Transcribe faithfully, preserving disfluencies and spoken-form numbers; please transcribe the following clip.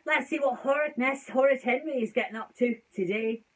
Let's see what Horace, Horace Henry is getting up to today.